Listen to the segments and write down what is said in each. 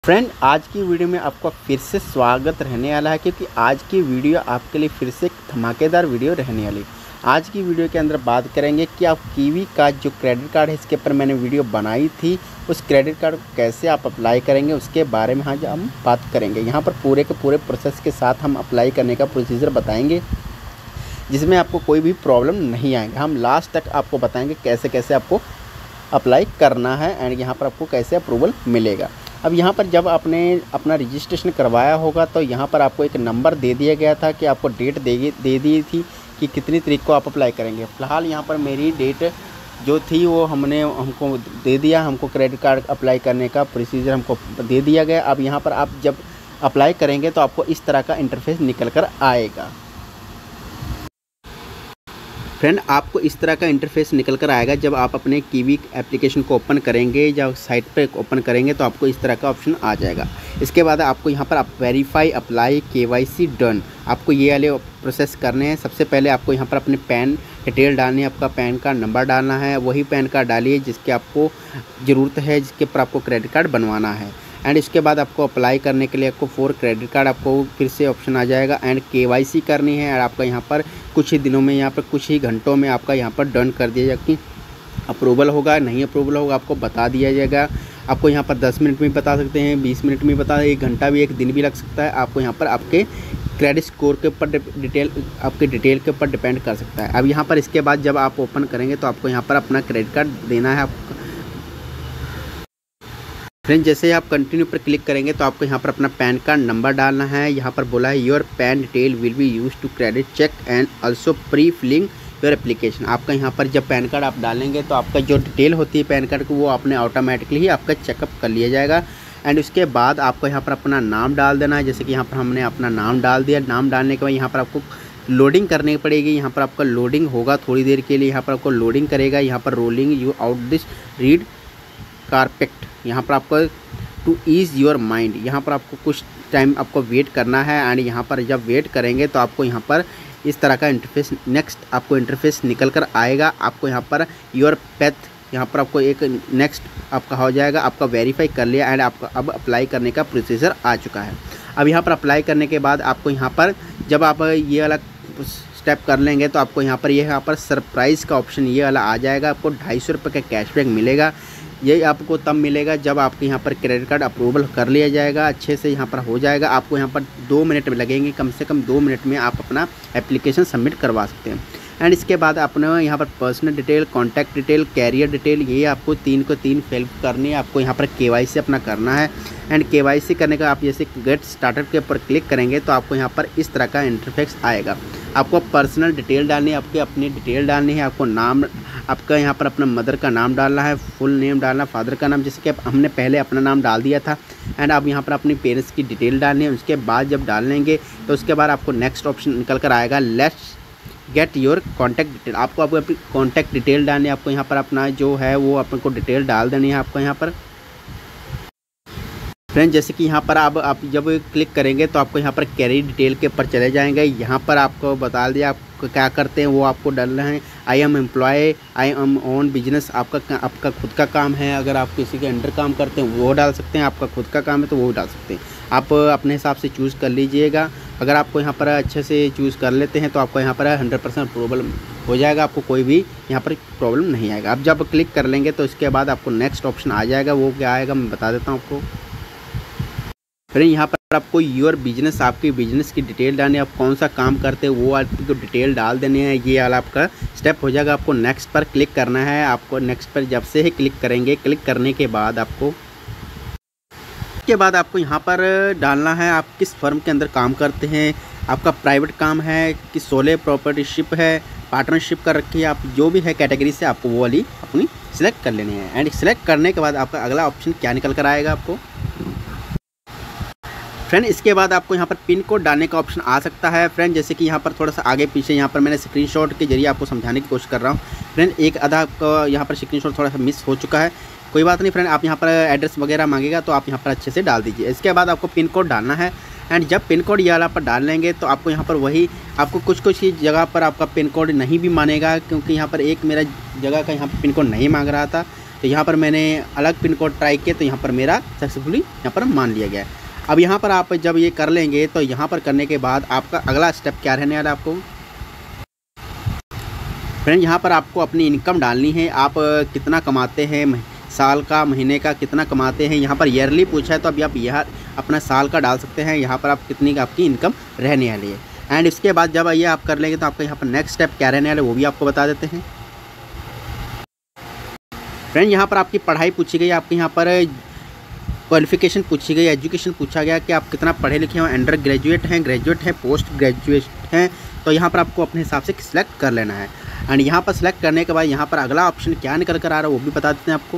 Friend, आज की video में आपका फिर से स्वागत रहने वाला है क्योंकि आज की वीडियो आपके लिए फिर से एक धमाकेदार वीडियो रहने वाली। आज की वीडियो के अंदर बात करेंगे कि आप कीवी का जो क्रेडिट कार्ड है, इसके ऊपर मैंने वीडियो बनाई थी, उस क्रेडिट कार्ड को कैसे आप अप्लाई करेंगे उसके बारे में आज हम बात करेंगे। यहाँ पर पूरे के पूरे प्रोसेस के साथ हम अप्लाई करने का प्रोसीजर बताएँगे, जिसमें आपको कोई भी प्रॉब्लम नहीं आएगा। हम लास्ट तक आपको बताएँगे कैसे कैसे आपको अप्लाई करना है एंड यहाँ पर आपको कैसे अप्रूवल मिलेगा। अब यहाँ पर जब आपने अपना रजिस्ट्रेशन करवाया होगा तो यहाँ पर आपको एक नंबर दे दिया गया था कि आपको डेट दे दी थी कि कितनी तारीख को आप अप्लाई करेंगे। फ़िलहाल यहाँ पर मेरी डेट जो थी वो हमको दे दिया, हमको क्रेडिट कार्ड अप्लाई करने का प्रोसीजर हमको दे दिया गया। अब यहाँ पर आप जब अप्लाई करेंगे तो आपको इस तरह का इंटरफेस निकल कर आएगा। फ्रेंड, आपको इस तरह का इंटरफेस निकल कर आएगा जब आप अपने कीवी एप्लीकेशन को ओपन करेंगे, जब साइट पे ओपन करेंगे तो आपको इस तरह का ऑप्शन आ जाएगा। इसके बाद आपको यहाँ पर वेरीफाई, अप्लाई, KYC डन, आपको ये वाले प्रोसेस करने हैं। सबसे पहले आपको यहाँ पर अपने पैन डिटेल डालनी है, आपका पैन कार्ड नंबर डालना है, वही पैन कार्ड डालिए जिसकी आपको ज़रूरत है, जिसके ऊपर आपको क्रेडिट कार्ड बनवाना है। एंड इसके बाद आपको अप्लाई करने के लिए आपको फॉर क्रेडिट कार्ड आपको फिर से ऑप्शन आ जाएगा एंड KYC करनी है। और आपका यहाँ पर कुछ ही दिनों में, यहाँ पर कुछ ही घंटों में आपका यहाँ पर डन कर दिया जाएगा कि अप्रूवल होगा नहीं अप्रूवल होगा, आपको बता दिया जाएगा। आपको यहाँ पर 10 मिनट में बता सकते हैं, 20 मिनट में बता, 1 घंटा भी, 1 दिन भी लग सकता है। आपको यहाँ पर आपके क्रेडिट स्कोर के ऊपर आपके डिटेल के ऊपर डिपेंड कर सकता है। अब यहाँ पर इसके बाद जब आप ओपन करेंगे तो आपको यहाँ पर अपना क्रेडिट कार्ड देना है। आपको फ्रेंड, जैसे ही आप कंटिन्यू पर क्लिक करेंगे तो आपको यहाँ पर अपना पैन कार्ड नंबर डालना है। यहाँ पर बोला है your PAN detail will be use to credit check and also pre filling your application. आपका यहाँ पर जब पैन कार्ड आप डालेंगे तो आपका जो डिटेल होती है पैन कार्ड को वो आपने ऑटोमेटिकली ही आपका चेकअप कर लिया जाएगा। एंड उसके बाद आपको यहाँ पर अपना नाम डाल देना है। जैसे कि यहाँ पर हमने अपना नाम डाल दिया। नाम डालने के बाद यहाँ पर आपको लोडिंग करनी पड़ेगी। यहाँ पर आपका लोडिंग होगा थोड़ी देर के लिए, यहाँ पर आपको लोडिंग करेगा। यहाँ पर rolling you out this read correct, यहाँ पर आपको टू ईज़ योर माइंड, यहाँ पर आपको कुछ टाइम आपको वेट करना है। एंड यहाँ पर जब वेट करेंगे तो आपको यहाँ पर इस तरह का इंटरफेस नेक्स्ट आपको इंटरफेस निकल कर आएगा। आपको यहाँ पर योर पेथ, यहाँ पर आपको एक नेक्स्ट आपका हो जाएगा। आपका वेरीफाई कर लिया एंड आपका अब अप्लाई करने का प्रोसीजर आ चुका है। अब यहाँ पर अप्लाई करने के बाद आपको यहाँ पर जब आप ये वाला स्टेप कर लेंगे तो आपको यहाँ पर सरप्राइज़ का ऑप्शन ये वाला आ जाएगा। आपको 250 रुपये का कैशबैक मिलेगा। ये आपको तब मिलेगा जब आपके यहाँ पर क्रेडिट कार्ड अप्रूवल कर लिया जाएगा, अच्छे से यहाँ पर हो जाएगा। आपको यहाँ पर 2 मिनट में लगेंगे, कम से कम 2 मिनट में आप अपना एप्लीकेशन सबमिट करवा सकते हैं। एंड इसके बाद अपने यहाँ पर personal detail, contact detail, career detail, ये आपको 3 को 3 फिल करनी है। आपको यहाँ पर KYC अपना करना है। एंड KYC करने का आप जैसे गेट स्टार्टेड के ऊपर क्लिक करेंगे तो आपको यहाँ पर इस तरह का इंटरफेस आएगा। आपको पर्सनल डिटेल डालनी है, आपकी अपनी डिटेल डालनी है। आपको नाम, आपका यहाँ पर अपना मदर का नाम डालना है, फुल नेम डालना, फादर का नाम, जैसे कि हमने पहले अपना नाम डाल दिया था। एंड आप यहाँ पर अपनी पेरेंट्स की डिटेल डालनी है। उसके बाद जब डालेंगे तो उसके बाद आपको नेक्स्ट ऑप्शन निकल कर आएगा, let's get your contact detail. आपको अपनी कॉन्टैक्ट डिटेल डालनी है। आपको यहाँ पर अपना जो है वो आपको डिटेल डाल देनी है। आपको यहाँ पर फ्रेंड, जैसे कि यहाँ पर आप जब क्लिक करेंगे तो आपको यहाँ पर कैरियर डिटेल के ऊपर चले जाएंगे। यहाँ पर आपको बता दिया आप क्या करते हैं वो आपको डालना है। I am employ, I am own business, आपका खुद का काम है। अगर आप किसी के अंडर काम करते हैं वो डाल सकते हैं, आपका खुद का काम है तो वो डाल सकते हैं। आप अपने हिसाब से चूज़ कर लीजिएगा। अगर आपको यहाँ पर अच्छे से चूज़ कर लेते हैं तो आपको यहाँ पर 100% अप्रूवल हो जाएगा, आपको कोई भी यहाँ पर प्रॉब्लम नहीं आएगा। अब जब क्लिक कर लेंगे तो इसके बाद आपको नेक्स्ट ऑप्शन आ जाएगा। वो क्या आएगा मैं बता देता हूँ आपको। फिर यहाँ पर आपको योर बिजनेस, आपकी बिजनेस की डिटेल डालनी है। आप कौन सा काम करते हैं वो आपको डिटेल डाल देनी है। ये वाला आपका स्टेप हो जाएगा। आपको नेक्स्ट पर क्लिक करना है। आपको नेक्स्ट पर जब से ही क्लिक करेंगे, क्लिक करने के बाद आपको यहाँ पर डालना है आप किस फर्म के अंदर काम करते हैं। आपका प्राइवेट काम है कि सोले प्रॉपर्टीशिप है, पार्टनरशिप कर रखी है, आप जो भी है कैटेगरी से आपको वो वाली अपनी सिलेक्ट कर लेनी है। एंड सिलेक्ट करने के बाद आपका अगला ऑप्शन क्या निकल कर आएगा आपको। फ्रेंड, इसके बाद आपको यहाँ पर पिन कोड डालने का ऑप्शन आ सकता है। फ्रेंड, जैसे कि यहाँ पर थोड़ा सा आगे पीछे यहाँ पर मैंने स्क्रीनशॉट के जरिए आपको समझाने की कोशिश कर रहा हूँ। फ्रेंड, एक आधा का यहाँ पर स्क्रीनशॉट थोड़ा सा मिस हो चुका है, कोई बात नहीं। फ्रेंड, आप यहाँ पर एड्रेस वगैरह मांगेगा तो आप यहाँ पर अच्छे से डाल दीजिए। इसके बाद आपको पिन कोड डालना है। एंड जब पिन कोड ये वाला पर डाल लेंगे तो आपको यहाँ पर वही आपको कुछ ही जगह पर आपका पिन कोड नहीं भी मानेगा, क्योंकि यहाँ पर एक मेरा जगह का यहाँ पर पिन कोड नहीं मांग रहा था। तो यहाँ पर मैंने अलग पिन कोड ट्राई किया तो यहाँ पर मेरा सक्सेसफुली यहाँ पर मान लिया गया है। अब यहाँ पर आप जब ये कर लेंगे तो यहाँ पर करने के बाद आपका अगला स्टेप क्या रहने वाला है आपको फ्रेंड, यहाँ पर आपको अपनी इनकम डालनी है। आप कितना कमाते हैं, साल का, महीने का कितना कमाते हैं। यहाँ पर ईयरली पूछा है तो अभी आप यहाँ अपना साल का डाल सकते हैं। यहाँ पर आप कितनी आपकी इनकम रहने वाली है। एंड इसके बाद जब ये आप कर लेंगे तो आपका यहाँ पर नेक्स्ट स्टेप क्या रहने वाला है वो भी आपको बता देते हैं। फ्रेंड, यहाँ पर आपकी पढ़ाई पूछी गई, आपके यहाँ पर क्वालिफिकेशन पूछी गई, एजुकेशन पूछा गया कि आप कितना पढ़े लिखे हो, अंडर ग्रेजुएट हैं, ग्रेजुएट हैं, पोस्ट ग्रेजुएट हैं। तो यहाँ पर आपको अपने हिसाब से सिलेक्ट कर लेना है। एंड यहाँ पर सिलेक्ट करने के बाद यहाँ पर अगला ऑप्शन क्या निकल कर आ रहा है वो भी बता देते हैं आपको।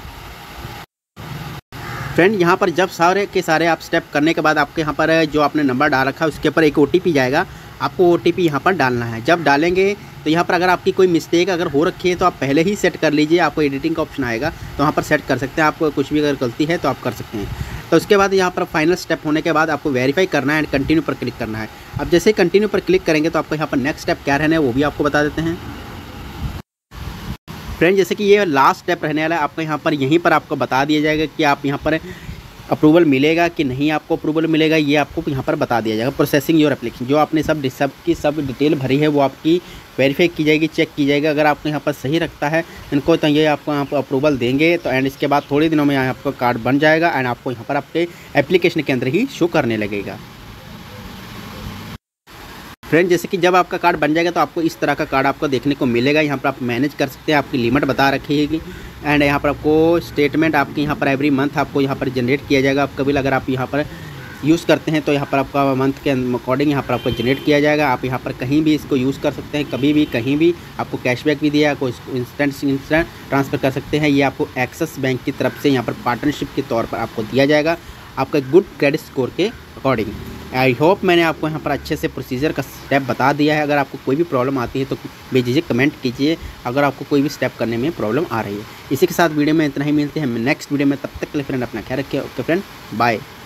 फ्रेंड, यहाँ पर जब सारे के सारे आप स्टेप करने के बाद आपके यहाँ पर जो आपने नंबर डाल रखा है उसके ऊपर एक OTP जाएगा। आपको OTP यहाँ पर डालना है। जब डालेंगे तो यहाँ पर अगर आपकी कोई मिस्टेक अगर हो रखी है तो आप पहले ही सेट कर लीजिए। आपको एडिटिंग का ऑप्शन आएगा तो वहाँ पर सेट कर सकते हैं। आपको कुछ भी अगर गलती है तो आप कर सकते हैं। तो उसके बाद यहाँ पर फाइनल स्टेप होने के बाद आपको वेरीफाई करना है एंड कंटिन्यू पर क्लिक करना है। अब जैसे ही कंटिन्यू पर क्लिक करेंगे तो आपको यहाँ पर नेक्स्ट स्टेप क्या रहना है वो भी आपको बता देते हैं। फ्रेंड, जैसे कि ये लास्ट स्टेप रहने वाला है, आपको यहाँ पर यहीं पर आपको बता दिया जाएगा कि आप यहाँ पर अप्रूवल मिलेगा कि नहीं आपको अप्रूवल मिलेगा, ये आपको यहाँ पर बता दिया जाएगा। प्रोसेसिंग योर एप्लीकेशन, जो आपने सब डिटेल भरी है वो आपकी वेरीफाई की जाएगी, चेक की जाएगी। अगर आपको यहाँ पर सही रखता है इनको तो ये आपको यहाँ पर अप्रूवल देंगे। तो एंड इसके बाद थोड़े दिनों में यहाँ आपका कार्ड बन जाएगा एंड आपको यहाँ पर आपके एप्लीकेशन के अंदर ही शो करने लगेगा। फ्रेंड, जैसे कि जब आपका कार्ड बन जाएगा तो आपको इस तरह का कार्ड आपको देखने को मिलेगा। यहाँ पर आप मैनेज कर सकते हैं, आपकी लिमिट बता रखी है एंड यहाँ पर आपको स्टेटमेंट आपकी यहाँ पर एवरी मंथ आपको यहाँ पर जनरेट किया जाएगा। आप कभी अगर आप यहाँ पर यूज़ करते हैं तो यहाँ पर आपका मंथ के अकॉर्डिंग यहाँ पर आपको जनरेट किया जाएगा। आप यहाँ पर कहीं भी इसको यूज़ कर सकते हैं, कभी भी कहीं भी। आपको कैशबैक भी दिया, आपको इंस्टेंट ट्रांसफ़र कर सकते हैं। ये आपको एक्सिस बैंक की तरफ से यहाँ पर पार्टनरशिप के तौर पर आपको दिया जाएगा आपका गुड क्रेडिट स्कोर के अकॉर्डिंग। आई होप मैंने आपको यहाँ पर अच्छे से प्रोसीजर का स्टेप बता दिया है। अगर आपको कोई भी प्रॉब्लम आती है तो बेझिझक कमेंट कीजिए अगर आपको कोई भी स्टेप करने में प्रॉब्लम आ रही है। इसी के साथ वीडियो में इतना ही, मिलते हैं नेक्स्ट वीडियो में। तब तक के लिए फ्रेंड अपना ख्याल रखिए। Okay friend, bye.